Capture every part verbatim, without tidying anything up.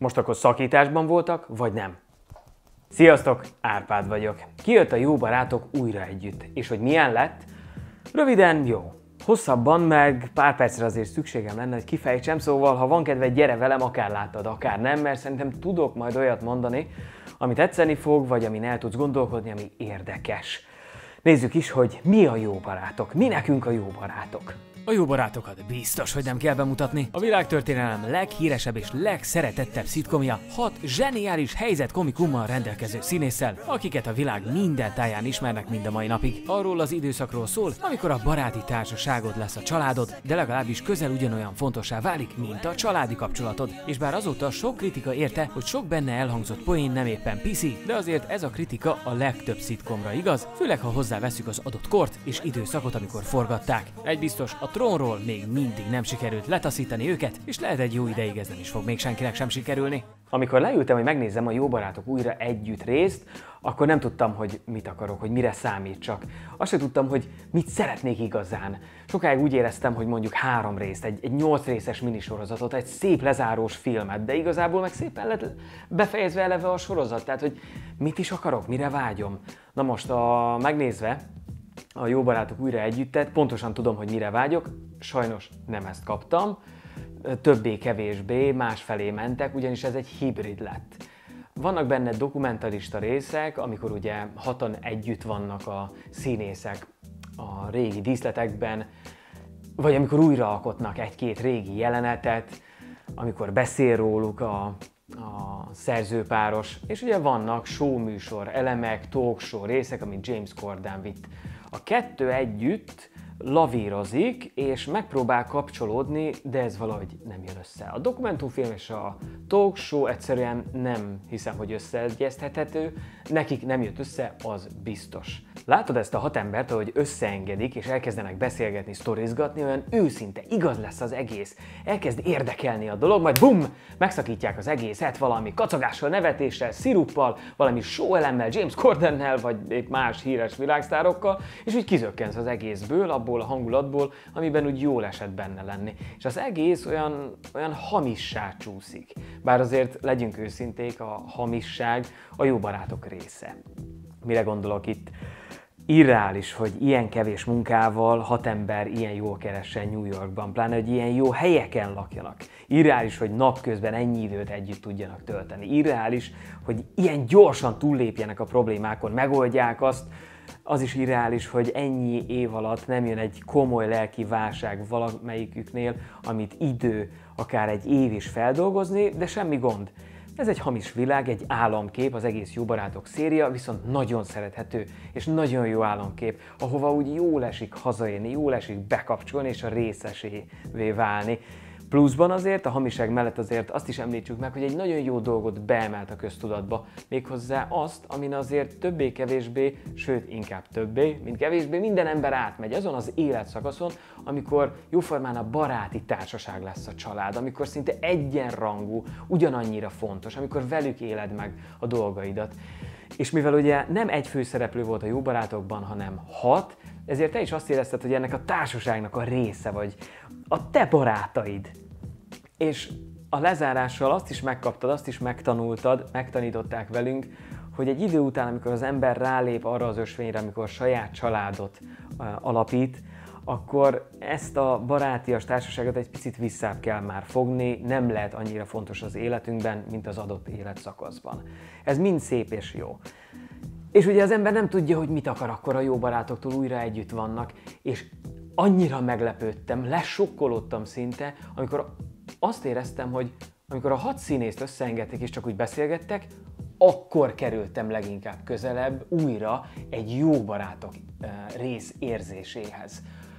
Most akkor szakításban voltak, vagy nem? Sziasztok, Árpád vagyok. Kijött a Jó barátok újra együtt, és hogy milyen lett? Röviden jó. Hosszabban meg pár percre azért szükségem lenne, hogy kifejtsem, szóval ha van kedved, gyere velem, akár láttad, akár nem, mert szerintem tudok majd olyat mondani, amit tetszeni fog, vagy amin el tudsz gondolkodni, ami érdekes. Nézzük is, hogy mi a jó barátok, mi nekünk a jó barátok. A Jó barátokat biztos, hogy nem kell bemutatni. A világtörténelem leghíresebb és legszeretettebb szitkomja hat zseniális helyzetkomikummal rendelkező színésszel, akiket a világ minden táján ismernek mind a mai napig. Arról az időszakról szól, amikor a baráti társaságod lesz a családod, de legalábbis közel ugyanolyan fontossá válik, mint a családi kapcsolatod. És bár azóta sok kritika érte, hogy sok benne elhangzott poén nem éppen piszi, de azért ez a kritika a legtöbb szitkomra igaz, főleg ha hozzáveszünk az adott kort és időszakot, amikor forgatták. Egy biztos, a trónról még mindig nem sikerült letaszítani őket, és lehet egy jó ideig ez nem is fog még senkinek sem sikerülni. Amikor leültem, hogy megnézzem a Jó barátok újra együtt részt, akkor nem tudtam, hogy mit akarok, hogy mire számítsak. Azt sem tudtam, hogy mit szeretnék igazán. Sokáig úgy éreztem, hogy mondjuk három részt, egy, egy nyolc részes minisorozatot, egy szép lezárós filmet, de igazából meg szépen lett befejezve eleve a sorozat. Tehát, hogy mit is akarok, mire vágyom. Na most, a, megnézve a Jó barátok újra együttet, pontosan tudom, hogy mire vágyok, sajnos nem ezt kaptam, többé-kevésbé másfelé mentek, ugyanis ez egy hibrid lett. Vannak benne dokumentarista részek, amikor ugye hatan együtt vannak a színészek a régi díszletekben, vagy amikor újraalkotnak egy-két régi jelenetet, amikor beszél róluk a, a szerzőpáros, és ugye vannak showműsor elemek, talkshow részek, amit James Corden vitt. A kettő együtt lavírozik, és megpróbál kapcsolódni, de ez valahogy nem jön össze. A dokumentumfilm és a talk show egyszerűen nem hiszem, hogy összeegyeztethető, nekik nem jött össze, az biztos. Látod ezt a hat embert, ahogy összeengedik, és elkezdenek beszélgetni, sztorizgatni, olyan őszinte, igaz lesz az egész, elkezd érdekelni a dolog, majd bum, megszakítják az egészet valami kacagással, nevetéssel, sziruppal, valami show elemmel, James Cordennel, vagy épp más híres világsztárokkal, és úgy kizökkensz az egészből, abból a hangulatból, amiben úgy jól esett benne lenni. És az egész olyan, olyan hamissá csúszik. Bár azért legyünk őszinték, a hamisság a Jó barátok része. Mire gondolok itt? Irreális, hogy ilyen kevés munkával hat ember ilyen jól keressen New Yorkban, pláne, hogy ilyen jó helyeken lakjanak. Irreális, hogy napközben ennyi időt együtt tudjanak tölteni. Irreális, hogy ilyen gyorsan túllépjenek a problémákon, megoldják azt. Az is irreális, hogy ennyi év alatt nem jön egy komoly lelki válság valamelyiküknél, amit idő, akár egy év is feldolgozni, de semmi gond. Ez egy hamis világ, egy álomkép, az egész Jó barátok széria, viszont nagyon szerethető, és nagyon jó álomkép, ahova úgy jól esik hazaérni, jól esik bekapcsolni, és a részesévé válni. Pluszban azért, a hamiság mellett azért azt is említsük meg, hogy egy nagyon jó dolgot beemelt a köztudatba, méghozzá azt, amin azért többé-kevésbé, sőt inkább többé, mint kevésbé minden ember átmegy azon az életszakaszon, amikor jóformán a baráti társaság lesz a család, amikor szinte egyenrangú, ugyanannyira fontos, amikor velük éled meg a dolgaidat. És mivel ugye nem egy főszereplő volt a Jó barátokban, hanem hat, ezért te is azt érezted, hogy ennek a társaságnak a része vagy, a te barátaid. És a lezárással azt is megkaptad, azt is megtanultad, megtanították velünk, hogy egy idő után, amikor az ember rálép arra az ösvényre, amikor saját családot uh, alapít, akkor ezt a barátias társaságot egy picit visszább kell már fogni, nem lehet annyira fontos az életünkben, mint az adott életszakaszban. Ez mind szép és jó. És ugye az ember nem tudja, hogy mit akar, akkor a Jó barátoktól újra együtt vannak, és annyira meglepődtem, lesokkolódtam szinte, amikor azt éreztem, hogy amikor a hat színészt összeengedték és csak úgy beszélgettek, akkor kerültem leginkább közelebb újra egy Jó barátok rész érzéséhez.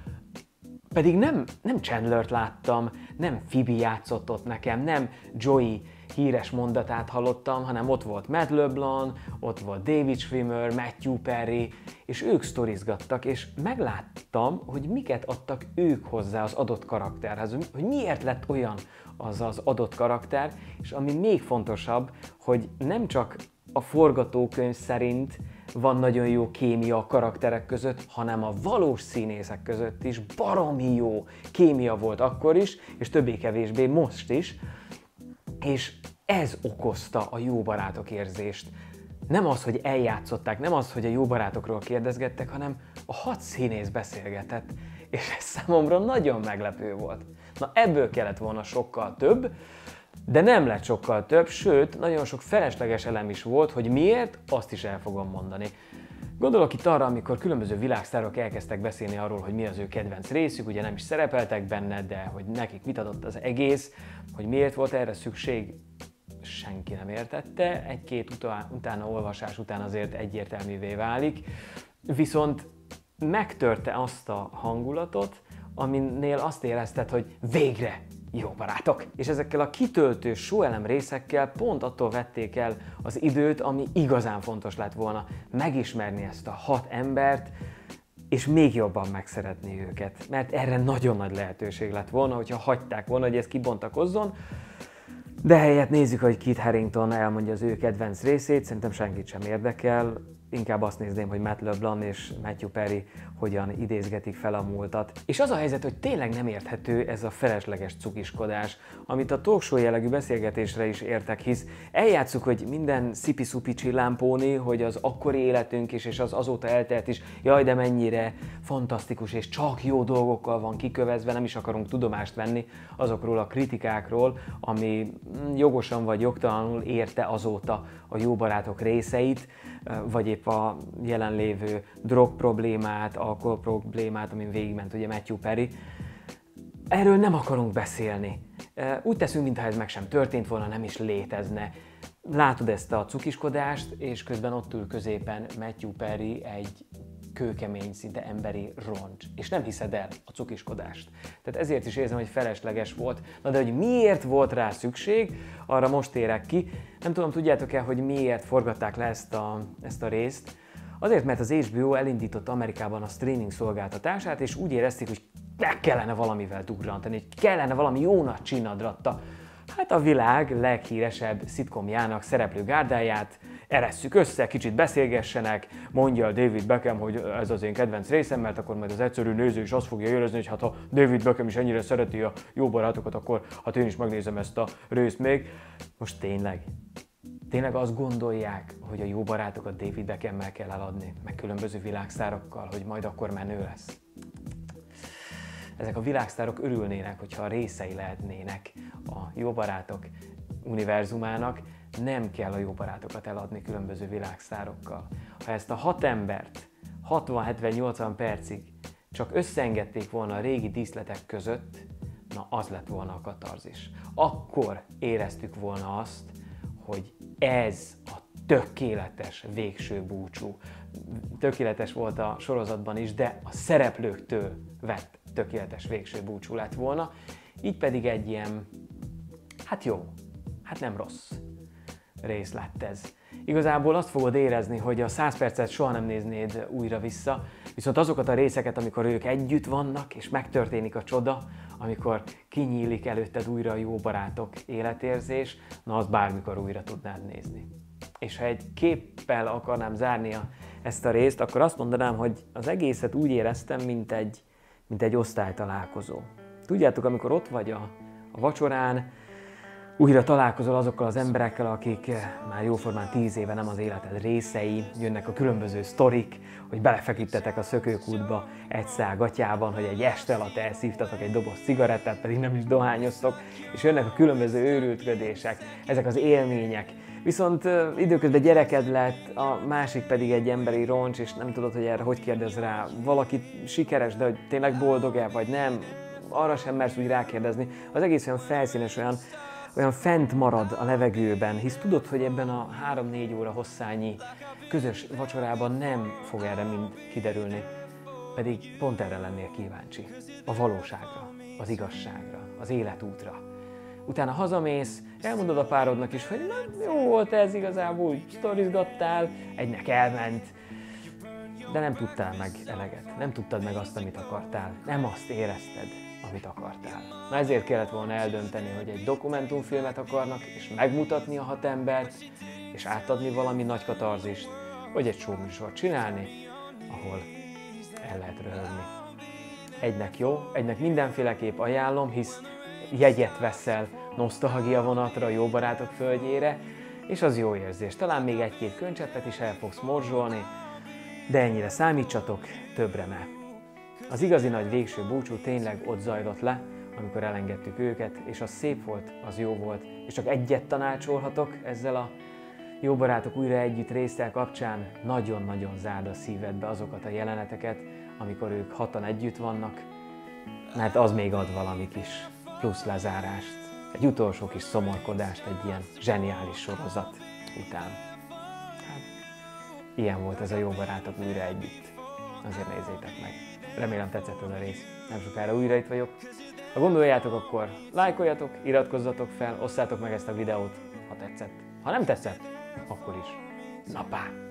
Pedig nem, nem Chandlert láttam, nem Phoebe játszott ott nekem, nem Joey híres mondatát hallottam, hanem ott volt Matt LeBlanc, ott volt David Schwimmer, Matthew Perry, és ők sztorizgattak, és megláttam, hogy miket adtak ők hozzá az adott karakterhez, hogy miért lett olyan az az adott karakter, és ami még fontosabb, hogy nem csak a forgatókönyv szerint van nagyon jó kémia a karakterek között, hanem a valós színészek között is baromi jó kémia volt akkor is, és többé-kevésbé most is. És ez okozta a jó barátok érzést. Nem az, hogy eljátszották, nem az, hogy a jó barátokról kérdezgettek, hanem a hat színész beszélgetett, és ez számomra nagyon meglepő volt. Na ebből kellett volna sokkal több, de nem lett sokkal több, sőt, nagyon sok felesleges elem is volt, hogy miért, azt is el fogom mondani. Gondolok itt arra, amikor különböző világsztárok elkezdtek beszélni arról, hogy mi az ő kedvenc részük, ugye nem is szerepeltek benne, de hogy nekik mit adott az egész, hogy miért volt erre szükség, senki nem értette, egy-két utá- utána olvasás után azért egyértelművé válik, viszont megtörte azt a hangulatot, aminél azt érezted, hogy végre jó barátok. És ezekkel a kitöltő sóelem részekkel pont attól vették el az időt, ami igazán fontos lett volna, megismerni ezt a hat embert, és még jobban megszeretni őket. Mert erre nagyon nagy lehetőség lett volna, hogyha hagyták volna, hogy ez kibontakozzon, de helyett nézzük, hogy Kit Harington elmondja az ő kedvenc részét, szerintem senkit sem érdekel. Inkább azt nézném, hogy Matt LeBlanc és Matthew Perry hogyan idézgetik fel a múltat. És az a helyzet, hogy tényleg nem érthető ez a felesleges cukiskodás, amit a talkshow jellegű beszélgetésre is értek, hisz eljátszuk, hogy minden szipi-szupi csillámpóni, hogy az akkori életünk is, és az azóta eltelt is, jaj, de mennyire fantasztikus, és csak jó dolgokkal van kikövezve, nem is akarunk tudomást venni azokról a kritikákról, ami jogosan vagy jogtalanul érte azóta a jó barátok részeit, vagy épp a jelenlévő drog problémát, alkohol problémát, amin végigment ugye Matthew Perry. Erről nem akarunk beszélni. Úgy teszünk, mintha ez meg sem történt volna, nem is létezne. Látod ezt a cukiskodást, és közben ott ül középen Matthew Perry egy kőkemény, szinte emberi roncs. És nem hiszed el a cukiskodást. Tehát ezért is érzem, hogy felesleges volt. Na de hogy miért volt rá szükség, arra most érek ki. Nem tudom, tudjátok-e, hogy miért forgatták le ezt a, ezt a részt? Azért, mert az há bé o elindította Amerikában a streaming szolgáltatását, és úgy érezték, hogy meg kellene valamivel dugrantani, hogy kellene valami jó nagy csinadratta. Hát a világ leghíresebb szitkomjának szereplő gárdáját eresszük össze, kicsit beszélgessenek, mondja a David Beckham, hogy ez az én kedvenc részem, mert akkor majd az egyszerű néző is azt fogja érezni, hogy hát ha David Beckham is ennyire szereti a jó barátokat, akkor hát én is megnézem ezt a részt még. Most tényleg, tényleg azt gondolják, hogy a jó barátokat David Beckham-mel kell eladni, meg különböző világsztárokkal, hogy majd akkor menő lesz. Ezek a világsztárok örülnének, hogyha a részei lehetnének a jó barátok univerzumának, nem kell a jó barátokat eladni különböző világsztárokkal. Ha ezt a hat embert hatvan-hetven-nyolcvan percig csak összeengedték volna a régi díszletek között, na az lett volna a katarzis. Akkor éreztük volna azt, hogy ez a tökéletes végső búcsú. Tökéletes volt a sorozatban is, de a szereplőktől vett tökéletes végső búcsú lett volna. Így pedig egy ilyen, hát jó, hát nem rossz rész lett ez. Igazából azt fogod érezni, hogy a száz percet soha nem néznéd újra vissza, viszont azokat a részeket, amikor ők együtt vannak, és megtörténik a csoda, amikor kinyílik előtted újra a jó barátok életérzés, na azt bármikor újra tudnád nézni. És ha egy képpel akarnám zárni a, ezt a részt, akkor azt mondanám, hogy az egészet úgy éreztem, mint egy, mint egy osztálytalálkozó. Tudjátok, amikor ott vagy a, a vacsorán, újra találkozol azokkal az emberekkel, akik már jóformán tíz éve nem az életed részei, jönnek a különböző sztorik, hogy belefeküdtetek a szökőkútba egy szál gatyában, hogy egy este alatt elszívtatok egy doboz cigarettát, pedig nem is dohányoztok, és jönnek a különböző őrültködések, ezek az élmények. Viszont uh, időközben gyereked lett, a másik pedig egy emberi roncs, és nem tudod, hogy erre hogy kérdez rá. Valaki sikeres, de hogy tényleg boldog-e, vagy nem, arra sem mersz úgy rákérdezni. Az egész olyan felszínes, olyan, olyan fent marad a levegőben, hisz tudod, hogy ebben a három-négy óra hosszányi közös vacsorában nem fog erre mind kiderülni. Pedig pont erre lennél kíváncsi. A valóságra, az igazságra, az életútra. Utána hazamész, elmondod a párodnak is, hogy nem jó volt ez igazából, úgy sztorizgattál, egynek elment, de nem tudtál meg eleget, nem tudtad meg azt, amit akartál, nem azt érezted, amit akartál. Na ezért kellett volna eldönteni, hogy egy dokumentumfilmet akarnak, és megmutatni a hat embert, és átadni valami nagy katarzist, vagy egy showműsort csinálni, ahol el lehet röhögni. Egynek jó, egynek mindenféleképp ajánlom, hisz jegyet veszel nosztalgia vonatra, a jó barátok földjére, és az jó érzés. Talán még egy-két könycseppet is el fogsz morzsolni, de ennyire számítsatok, többre ne. Az igazi nagy végső búcsú tényleg ott zajlott le, amikor elengedtük őket, és az szép volt, az jó volt, és csak egyet tanácsolhatok ezzel a jó barátok újra együtt résztel kapcsán, nagyon-nagyon zárd a szívedbe azokat a jeleneteket, amikor ők hatan együtt vannak, mert az még ad valami kis plusz lezárást, egy utolsó kis szomorkodást egy ilyen zseniális sorozat után. Hát, ilyen volt ez a jó barátok újra együtt. Azért nézzétek meg. Remélem tetszett ez a rész. Nem sokára újra itt vagyok. Ha gondoljátok, akkor lájkoljatok, iratkozzatok fel, osszátok meg ezt a videót, ha tetszett. Ha nem tetszett, akkor is. Na pá!